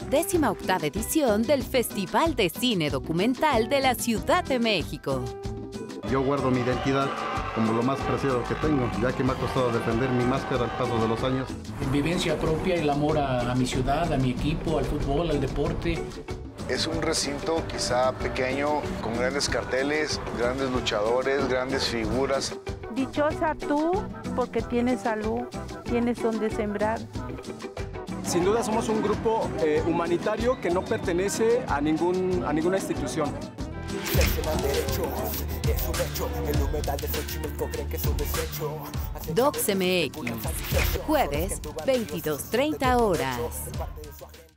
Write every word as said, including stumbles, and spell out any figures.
décima octava edición del Festival de Cine Documental de la Ciudad de México. Yo guardo mi identidad como lo más preciado que tengo, ya que me ha costado defender mi máscara al paso de los años. Vivencia propia, el amor a, a mi ciudad, a mi equipo, al fútbol, al deporte. Es un recinto quizá pequeño, con grandes carteles, grandes luchadores, grandes figuras. Dichosa tú, porque tienes salud, tienes donde sembrar. Sin duda somos un grupo eh, humanitario que no pertenece a, ningún, a ninguna institución. Docs M X, jueves, veintidós treinta horas.